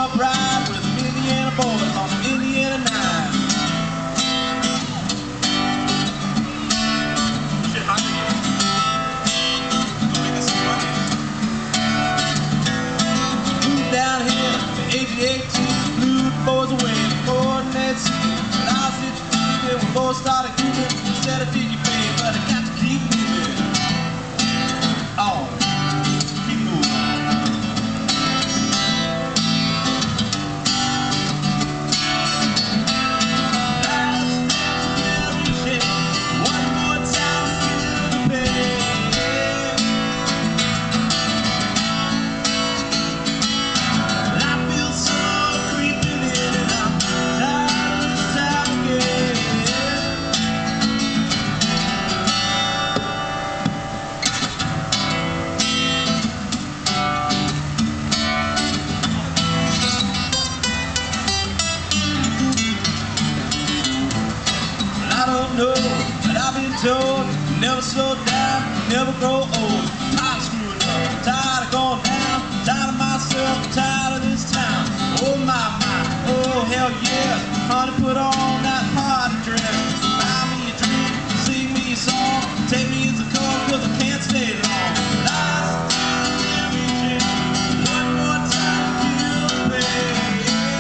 up ride with some Indiana boys on the Indiana 9. Shit, hungry. Make us some money. Moved down here to 1818, blew the boys away, the coordinates. And I said you keep it, we both started grooving. Said I did you pay, but I got to keep moving. Oh, keep moving. No, but I've been told never slow down, never grow old. I'm screwing up, tired of going down, tired of myself, tired of this town. Oh my, oh hell yeah, honey, put on that party dress. Buy me a drink, sing me a song, take me as a car, cause I can't stay long. Last time we reach one more time, feel the pain.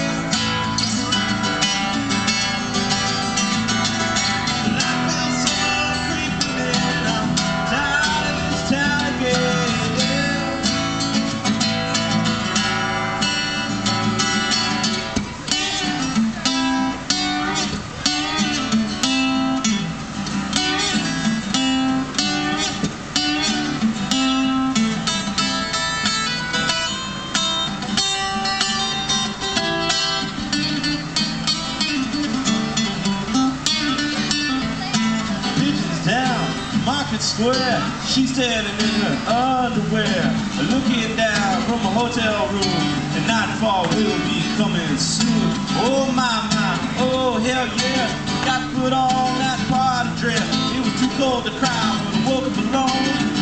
Market Square, she's standing in her underwear, looking down from a hotel room, and nightfall will be coming soon. Oh my, oh hell yeah, got to put on that party dress. It was too cold to cry when I woke up alone.